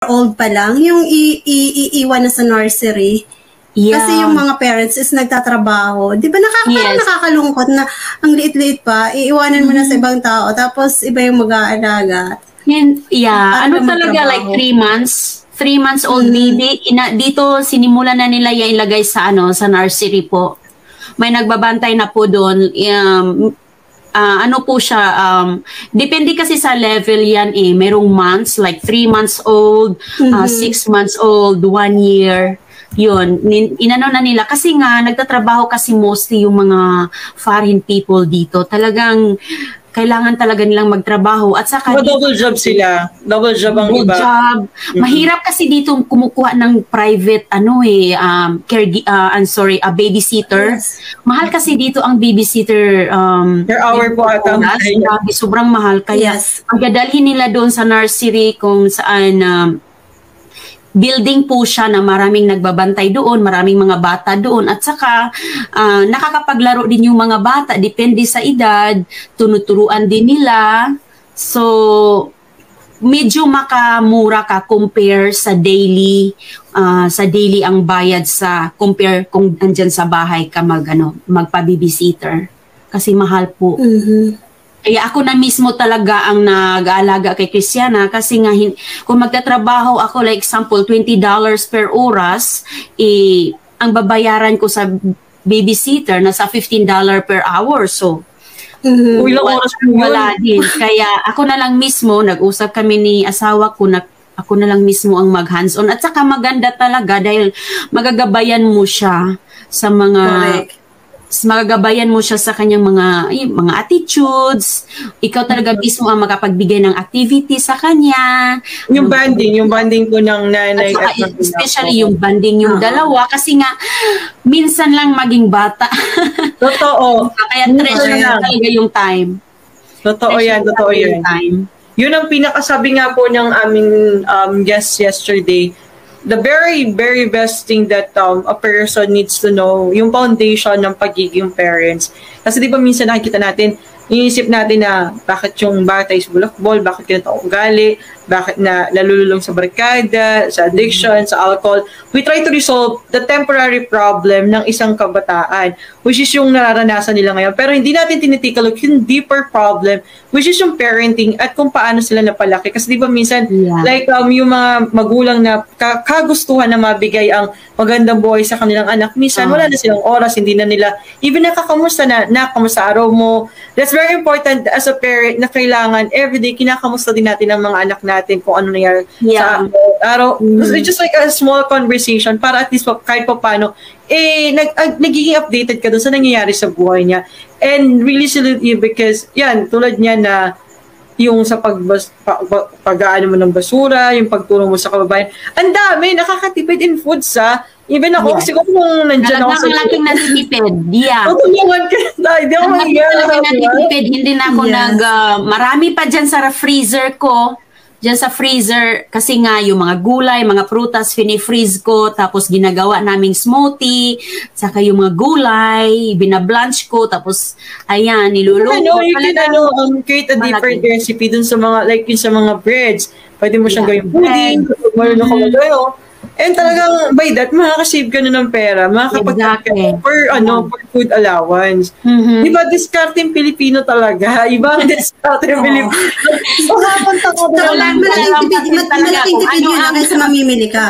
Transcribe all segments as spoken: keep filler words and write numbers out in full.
old pa lang, yung i- i- iiwan na sa nursery. Yeah. Kasi yung mga parents is nagtatrabaho. Di ba nakaka- yes. nakakalungkot na ang liit-liit pa, iiwanan mo mm-hmm. na sa ibang tao, tapos iba yung mag-aalaga. Yeah, ano talaga, like three months? Three months old mm-hmm. baby. Ina, dito, sinimulan na nila yung ilagay sa, ano, sa nursery po. May nagbabantay na po doon. Um, uh, ano po siya, um, depende kasi sa level yan eh. Merong months, like three months old, mm-hmm. uh, six months old, one year. Yun, inano na nila. Kasi nga, nagtatrabaho kasi mostly yung mga foreign people dito. Talagang, kailangan talaga nilang magtrabaho. At saka... So, double job sila. Double job ang iba. Job. Mm-hmm. Mahirap kasi dito kumukuha ng private, ano eh, um, care, uh, I'm sorry, a babysitter. Yes. Mahal kasi dito ang babysitter. Um, per hour po ata. Sobrang mahal. Kaya, yes. ang dadalhin nila doon sa nursery kung saan... Um, building po siya na maraming nagbabantay doon, maraming mga bata doon, at saka uh, nakakapaglaro din yung mga bata, depende sa edad, tunuturuan din nila. So, medyo makamura ka compare sa daily, uh, sa daily ang bayad sa, compare kung andyan sa bahay ka mag, ano, magpa-babysitter. Kasi mahal po. Mm-hmm. Kaya ako na mismo talaga ang nag-aalaga kay Christiana kasi nga kung magtatrabaho ako, like example, twenty dollars per oras, eh, ang babayaran ko sa babysitter nasa fifteen dollars per hour. So, mm-hmm. wala, wala din. Kaya ako na lang mismo, nag-usap kami ni asawa ko na ako na lang mismo ang mag-hands-on. At saka maganda talaga dahil magagabayan mo siya sa mga... Correct. Magagabayan mo siya sa kanyang mga ay, mga attitudes. Ikaw talaga mm-hmm. mismo ang makapagbigay ng activity sa kanya. Yung banding, yung banding po ng nanay. At saka, at especially yung banding yung uh-huh. dalawa kasi nga minsan lang maging bata. Totoo. Kaya treasure na talaga yung time. Totoo treasure yan, totoo yan. Time. Yun ang pinakasabi nga po ng aming um, guest yesterday. The very, very best thing that um, a person needs to know, yung foundation ng pagiging parents. Kasi di ba minsan nakikita natin, iniisip natin na bakit yung bata is bulakbol, bakit ganito ang ugali, bakit na nalululong sa barkada, sa addiction, sa alcohol. We try to resolve the temporary problem ng isang kabataan, which is yung nararanasan nila ngayon. Pero hindi natin tinitikalog yung deeper problem, which is yung parenting at kung paano sila napalaki. Kasi di ba minsan, yeah. like um, yung mga magulang na ka- kagustuhan na mabigay ang magandang buhay sa kanilang anak, minsan uh-huh. wala na silang oras, hindi na nila, even nakakamusta na, na kamusta araw mo. That's very important as a parent na kailangan everyday kinakamusta din natin ang mga anak natin kung ano nangyari yeah. sa araw. Mm-hmm. It's just like a small conversation para at least kahit pa paano, eh, nag, uh, nagiging updated ka dun sa nangyayari sa buhay niya. And really salute you because, yan, tulad niya na yung sa pagbas, pag, pag, pag-aano mo ng basura, yung pagtulong mo sa kababayan. Ang dami, nakakatipid in food sa even ako, yeah. siguro kung nandyan ako sa... Ang laking natitipid, yeah. Tutulungan ka na, hindi ako mangyayari. Ang laking natitipid, hindi na ako yes. nag... Uh, marami pa dyan sa freezer ko, dyan sa freezer, kasi nga yung mga gulay, mga prutas, fini-freeze ko, tapos ginagawa naming smoothie, saka yung mga gulay, binablanch ko, tapos, ayan, niluluto. Ano, you can ano, um, create a different malaki. Recipe dun sa mga, like yun sa mga breads. Pwede mo siyang yeah. gawing pudding, marunong ka mag-ano. And talagang by that, makakasave ka na ng pera, makakapag-ka exactly. per, ano, per food allowance. Mm-hmm. Diba, discard yung Pilipino talaga. Iba ang discard yung Pilipino. So, habang tako na lang. Malaking tipid yun na sa mamimili ka.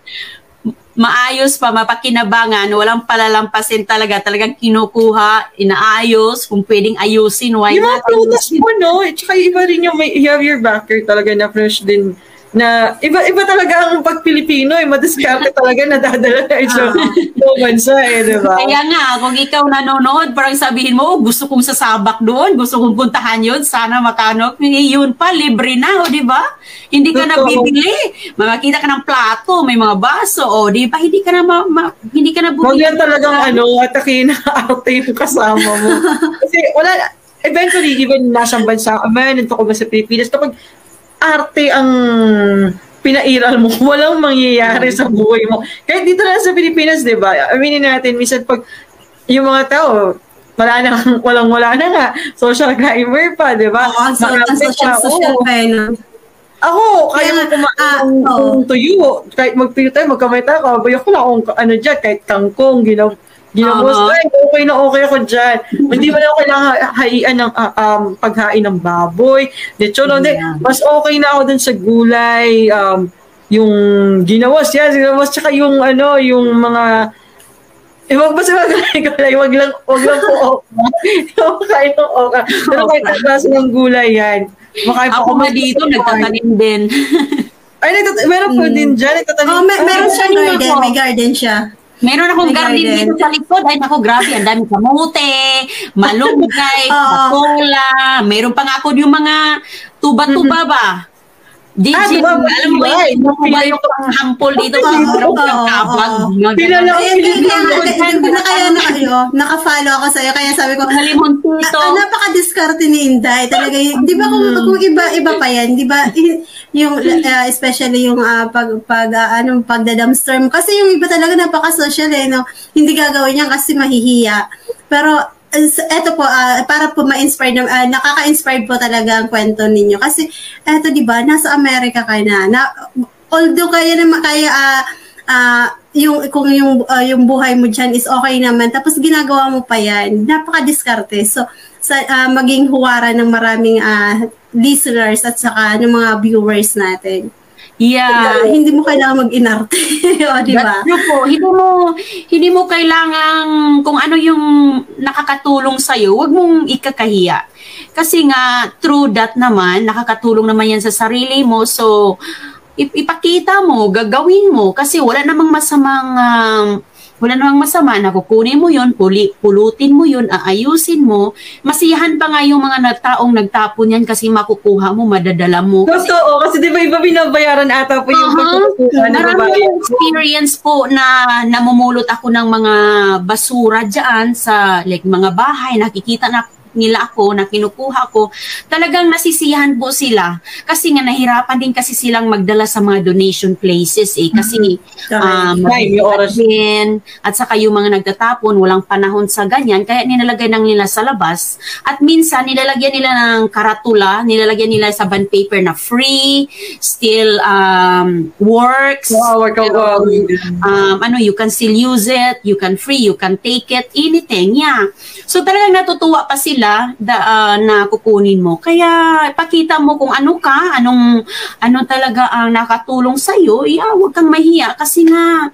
Maayos pa, mapakinabangan, walang palalampasin talaga. Talagang kinukuha, inaayos, kung pwedeng ayusin, why yung not? Yung mga prutas mo, no? Tsaka iba rin yung may, you have your backer talaga na fresh din. Na iba iba talaga ang pag-Pilipino eh, madiskarte talaga nadadala na ito uh, bansa eh, di ba? Kaya nga, kung ikaw nanonood, parang sabihin mo, oh, gusto kong sasabak doon, gusto kong puntahan yun, sana makano, yun pa, libre na, o di ba? Hindi ka na bibili, makakita ka ng plato, may mga baso, o di ba? Hindi ka na, ma, ma, hindi ka na bumili. Huwag yan talagang ano, atakin na arte yung kasama mo. Kasi wala, eventually, even nasa bansa, man, ito ko ba sa Pilipinas, kapag arte ang pinairal mo, walang mangyayari sa buhay mo. Kahit dito na sa Pilipinas, di ba? Aminin natin, minsan pag yung mga tao, wala na, walang wala na nga, social climber pa, di ba? Oo, ang social, social pa, no? Ako, kaya mo kumain ah, ng oo. tuyo. Kahit magtuyo tayo, magkamay tayo, kabayo ko lang kung ano dyan, kahit kangkong, ginaw, ginamos Oo. tayo, okay na okay ako dyan. Hindi mo na ako kailangan ha- haian ng ah, um, paghain ng baboy. Lechon, hindi. Yeah. Mas okay na ako dun sa gulay, um, yung ginawas, yan, ginawas, tsaka yung ano, yung mga Eh, wag ba sa gulay? Wag lang, wag lang po okra. Yung kain ng okra. Pero kahit ang klase ng gulay yan. Makain pa Ako nga dito, nagtatanim din. Ay, nagtat- meron po din dyan. Nagtatanim. Oh, may, meron siya Tanim garden. ako. May garden siya. Meron akong May garden garden. dito sa likod. Ay, naku, grabe. Ang dami kamote, malunggay, Oo. patola. Meron pa nga ako yung mga tuba-tuba ba? Gigi, Ah, tuba, alam mo tuba. yun, tuba yung panghampol dito. Oo, Meron oo, kang kabag. oo. mga Pinala- ganun. Ay, hindi, hindi, hindi, hindi na kaya na kayo. Naka-follow ako sa'yo. Kaya sabi ko, Mga limoncito. Ah, napaka-diskarte ni Inday. Talaga, yun. Di ba kung, kung iba, iba pa yan, di ba, y- yung, uh, especially yung uh, pag, pag, uh, anong, pagda-dumpster mo. Kasi yung iba talaga napaka-social eh, no? Hindi gagawin yan kasi mahihiya. Pero, uh, eto po, uh, para po ma-inspire, na- uh, nakaka-inspire po talaga ang kwento ninyo. Kasi, eto, di ba, nasa Amerika ka na. na although kaya naman, kaya, ah, ah, yung kung yung uh, yung buhay mo diyan is okay naman tapos ginagawa mo pa yan, napaka-diskarte. So sa uh, maging huwara ng maraming uh, listeners at saka ng mga viewers natin. Yeah. Uh, hindi mo kailangan mag-inarte. O, di ba? That's true po. Hindi mo, hindi mo kailangan kung ano yung nakakatulong sa'yo, wag mong ikakahiya. Kasi nga, through that naman, nakakatulong naman yan sa sarili mo. So, ip- ipakita mo, gagawin mo. Kasi wala namang masamang, um, wala namang masama na kukunin mo yun, puli, pulutin mo yun, aayusin mo. Masiyahan pa nga yung mga na- taong nagtapon yan kasi makukuha mo, madadala mo. Totoo, kasi di ba iba binabayaran ata po yung Uh-huh. pagkukuha ng Marami babae. akong experience po na namumulot ako ng mga basura dyan sa like mga bahay, nakikita na nila ako, na kinukuha ko, talagang nasisiyahan po sila. Kasi nga nahirapan din kasi silang magdala sa mga donation places eh. Kasi um, Right, yung oras. din, at saka yung mga nagtatapon, walang panahon sa ganyan, kaya nilalagay lang nila sa labas. At minsan, nilalagyan nila ng karatula, nilalagyan nila sa bond paper na free, still um, works. Wow, work out, wow. Um, ano, you can still use it, you can free, you can take it, anything, yeah. So talagang natutuwa pa sila da, uh, na kukunin mo. Kaya pakita mo kung ano ka, anong ano talaga ang nakatulong sa iyo, yeah, huwag kang mahiya kasi nga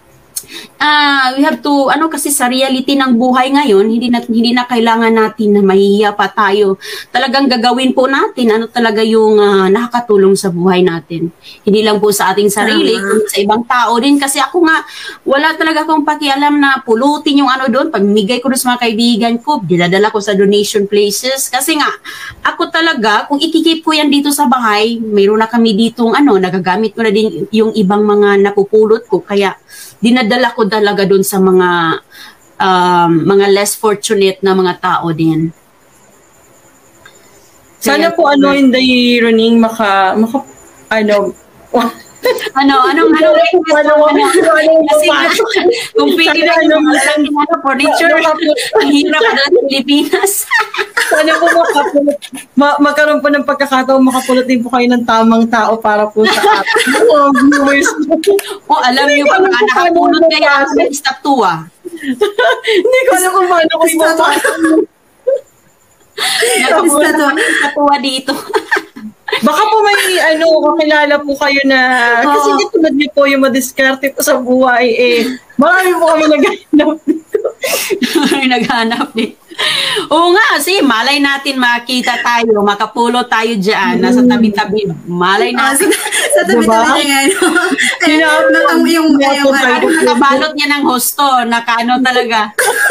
uh, we have to, ano kasi sa reality ng buhay ngayon, hindi na, hindi na kailangan natin na mahihiya pa tayo. Talagang gagawin po natin ano talaga yung uh, nakakatulong sa buhay natin. Hindi lang po sa ating sarili, kundi sa ibang tao din. Kasi ako nga, wala talaga akong pakialam na pulutin yung ano doon. Pagmigay ko doon sa mga kaibigan ko, dinadala ko sa donation places. Kasi nga, ako talaga, kung ikikip ko yan dito sa bahay, mayroon na kami ditong ano, nagagamit ko na din yung ibang mga napupulot ko. Kaya, dinadala ko talaga doon sa mga um, mga less fortunate na mga tao din. Sana Kaya, po ano hindi running maka maka ano ano anong ano request Ano, mo ano ano, ano, kasi ano, kung pwede na ano, yung malaking ano furniture ang hirap na sa Pilipinas. sana po makapulot ma- magkaroon po ng pagkakataon makapulot din po kayo ng tamang tao para po sa atin. Oh, viewers. O alam niyo ba mga nakapulot kaya sa statua. Hindi ko alam kung paano ko ipapasok. Nakapulot ng statua dito. Baka po may ano, kakilala po kayo na, kasi Oo. oh. tulad niyo po yung madiskarte po sa buhay eh. Marami po kami naghahanap dito. Naghanap din. Oo nga, si malay natin makita tayo, makapulot tayo dyan, nasa tabi-tabi. Malay Ah, natin. sa, sa tabi-tabi niya ano. Ayun, ang- ang- yung, yung, Parang nakabalot niya ng husto, nakaano talaga.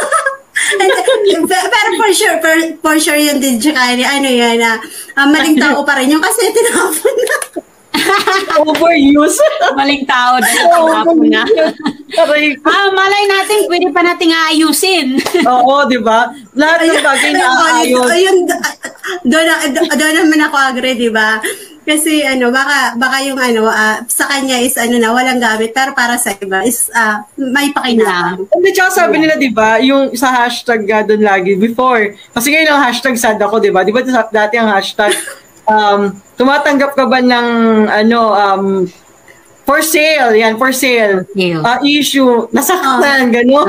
pero for sure, for, for sure yun din, tsaka ano yan, na uh, maling tao pa rin yung kasi tinapon na. Overuse. Maling tao, dahil tinapon na. Aray ko. Ah, malay natin, pwede pa nating aayusin. Oo, di ba? Lahat ng bagay na ayos. Ayun, doon doon naman ako agree, di ba? Kasi ano, baka baka yung ano, ah, sa kanya is ano na, walang gamit, pero para sa iba is ah, may pakinabang. Hindi, tsaka sabi nila, di ba, yung sa hashtag nga doon lagi, before, kasi ngayon ang hashtag sad ako, di ba? Di ba dati ang hashtag, um, tumatanggap ka ba ng ano, um, for sale, yan, for sale. Uh, issue, nasaktan, oh. gano'n.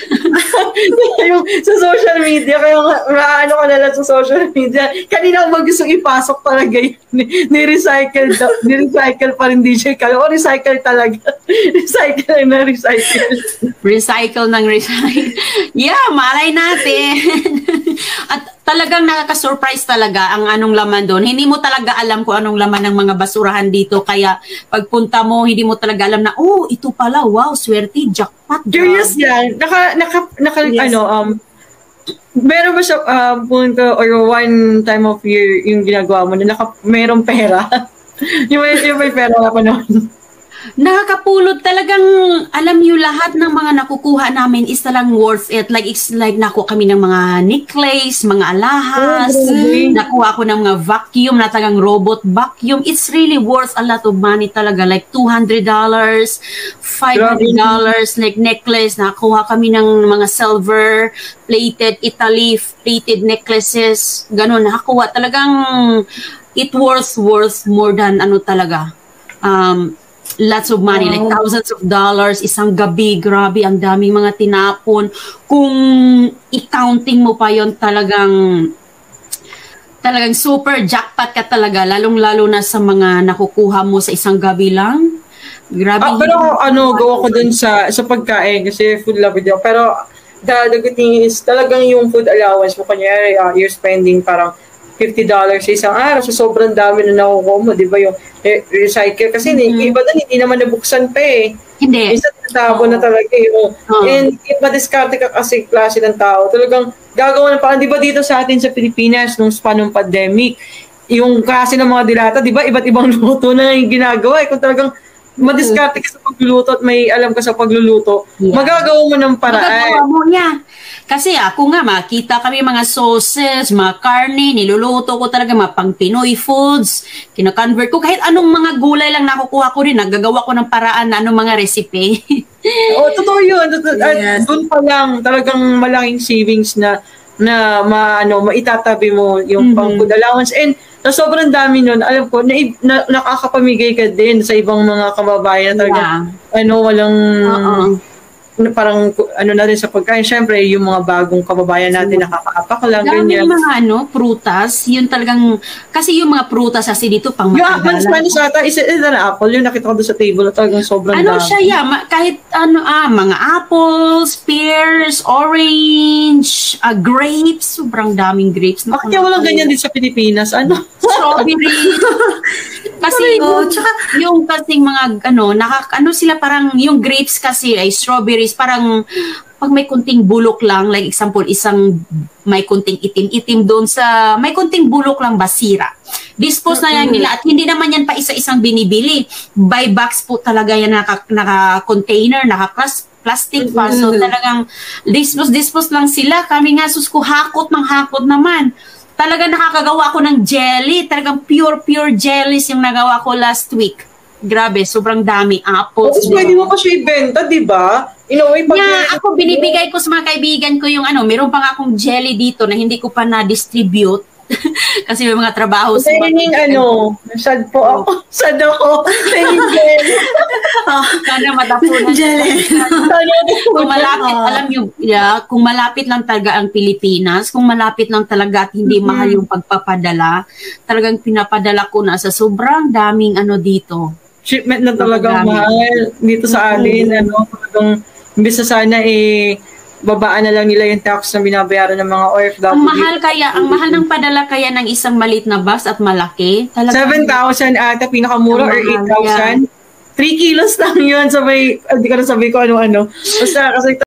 Yung sa social media, kaya maano ka na lang sa social media. Kanina ako mag-gusto ipasok talaga yun. Ni-recycle, ni-recycle pa rin D J Kalo. O, recycle talaga. Recycle na recycle. Recycle ng recycle. Yeah, malay natin. At talagang nakaka-surprise talaga ang anong laman doon. Hindi mo talaga alam kung anong laman ng mga basurahan dito. Kaya pagpunta mo, hindi mo talaga alam na, oh, ito pala, wow, swerte, jackpot. Curious yan. Naka, naka, naka yes. ano, um, meron ba siya um, punto or one time of year yung ginagawa mo na naka, merong pera? yung, may, yung may pera na pa noon. Nakakapulot talagang, alam niyo lahat ng mga nakukuha namin is talagang worth it. Like, it's like nakuha kami ng mga necklace, mga alahas, oh, nakuha ko ng mga vacuum na talagang robot vacuum. It's really worth a lot of money talaga. Like two hundred dollars, five hundred dollars, like necklace. Nakuha kami ng mga silver plated, Italy plated necklaces. Ganun, nakakuha. Talagang it worth, worth more than ano talaga. Um, lots of money, wow. Like thousands of dollars, isang gabi, grabe, ang daming mga tinapon. Kung i-counting mo pa yon talagang talagang super jackpot ka talaga, lalong-lalo na sa mga nakukuha mo sa isang gabi lang. Grabe. Ah, pero ano, gawa ko dun sa sa pagkain kasi food lover din. Pero the, the good thing is talagang yung food allowance mo, kanyari, uh, you're spending parang fifty dollars sa isang araw, so sobrang dami na nakukuha mo, di ba, yung eh, recycle. Kasi mm-hmm. iba doon, hindi naman nabuksan pa eh. Hindi. Isa tabo oh. na talaga eh. Oh. Oh. And if madiskarte ka kasi klase ng tao, talagang gagawa ng parang, di ba dito sa atin sa Pilipinas, nung spanong pandemic, yung klase ng mga dilata, di ba, iba't ibang luto na yung ginagawa eh. Kung talagang madiskarte ka sa pagluluto at may alam ka sa pagluluto, yeah. magagawa mo ng paraan. Magagawa mo, yeah. Kasi ako nga, makita kami mga sauces, mga karne, niluluto ko talaga, mga pang Pinoy foods, kina-convert ko. Kahit anong mga gulay lang nakukuha ko rin, nagagawa ko ng paraan na anong mga recipe. Oo, totoo yun. Yes. Doon pa lang, talagang malaking savings na na ma, ano, maitatabi mo yung mm-hmm. pang food allowance. And na sobrang dami nun, alam ko, na, na, nakakapamigay ka din sa ibang mga kababayan. Talaga, yeah. ano, walang... Uh-uh. parang ano na rin sa pagkain, syempre yung mga bagong kababayan natin nakakaapak lang, ganyan. Yung mga ano, prutas, yun talagang, kasi yung mga prutas kasi dito pang matagalan. Yung Spanish ata, isa na apple, yung nakita ko doon sa table, talagang sobrang ano dami. siya, yeah, kahit ano, ah, mga apples, pears, orange, uh, grapes, sobrang daming grapes. Bakit kaya walang ganyan din sa Pilipinas? Ano? Strawberry. Kasi oh, tsaka, yung kasing mga ano, nakak, ano sila parang, yung grapes kasi ay strawberries, parang pag may kunting bulok lang, like example, isang may kunting itim-itim doon sa, may kunting bulok lang basira. Dispose na yan nila at hindi naman yan pa isa-isang binibili. Buy box po talaga yan, naka, naka-container, naka-plastic pa. So talagang dispose-dispose lang sila. Kami nga, susko, hakot ng hakot naman. Talaga nakakagawa ko ng jelly. Talagang pure-pure jellies yung nagawa ko last week. Grabe, sobrang dami. Apples. Tapos pwede mo pa siya ibenta, di ba? Inuwi pag... Yeah, ako binibigay ko sa mga kaibigan ko yung ano, meron pa nga akong jelly dito na hindi ko pa na-distribute. Kasi may mga trabaho sa mga... Yung ano, sad po ako. Sad ako. Jelly. Oh, sana matapunan. Jelly. Kung malapit, alam nyo, yeah, kung malapit lang talaga ang Pilipinas, kung malapit lang talaga at hindi mm-hmm. mahal yung pagpapadala, talagang pinapadala ko na sa sobrang daming ano dito. Shipment na talagang mahal dito sa alin, mm-hmm. ano, talagang imbis na sana eh, babaan na lang nila yung tax na binabayaran ng mga O F W. Ang mahal kaya, ang mahal ng padala kaya ng isang maliit na bus at malaki. seven thousand ata, pinakamura, or eight thousand. three kilos lang yun, sabay, hindi ka na sabi ko ano-ano. Basta kasi